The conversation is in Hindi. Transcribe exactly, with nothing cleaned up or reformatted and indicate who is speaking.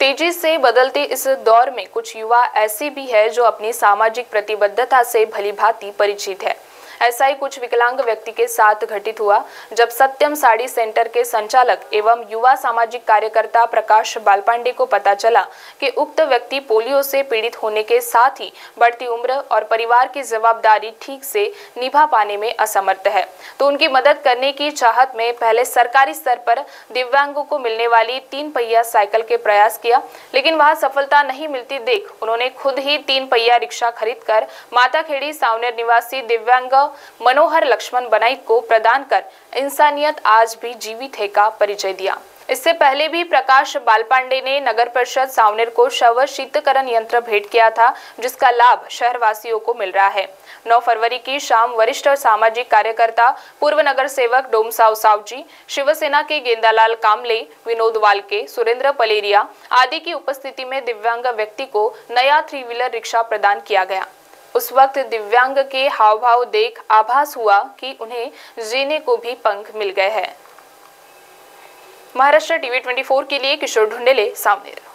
Speaker 1: तेजी से बदलते इस दौर में कुछ युवा ऐसे भी है जो अपनी सामाजिक प्रतिबद्धता से भलीभांति परिचित है। ऐसा ही कुछ विकलांग व्यक्ति के साथ घटित हुआ जब सत्यम साड़ी सेंटर के संचालक एवं युवा सामाजिक कार्यकर्ता प्रकाश बालपांडे को पता चला कि उक्त व्यक्ति पोलियो से पीड़ित होने के साथ ही बढ़ती उम्र और परिवार की जवाबदारी ठीक से निभा पाने में असमर्थ है, तो उनकी मदद करने की चाहत में पहले सरकारी स्तर पर दिव्यांगों को मिलने वाली तीन पहिया साइकिल के प्रयास किया, लेकिन वहां सफलता नहीं मिलती देख उन्होंने खुद ही तीन पहिया रिक्शा खरीदकर माताखेड़ी सावनेर निवासी दिव्यांग मनोहर लक्ष्मण बनाइक को प्रदान कर इंसानियत आज भी जीवित है का परिचय दिया। इससे पहले भी प्रकाश बालपांडे ने नगर परिषद सावनेर को शव शीतकरण यंत्र भेंट किया था, जिसका लाभ शहरवासियों को मिल रहा है। नौ फरवरी की शाम वरिष्ठ सामाजिक कार्यकर्ता पूर्व नगर सेवक डोमसाव सावजी, शिवसेना के गेंदालाल कामले, विनोद वालके, सुरेंद्र पलेरिया आदि की उपस्थिति में दिव्यांग व्यक्ति को नया थ्री व्हीलर रिक्शा प्रदान किया गया। उस वक्त दिव्यांग के हाव भाव देख आभास हुआ कि उन्हें जीने को भी पंख मिल गए हैं। महाराष्ट्र टीवी चौबीस के लिए किशोर ढूंढेले, सावनेर।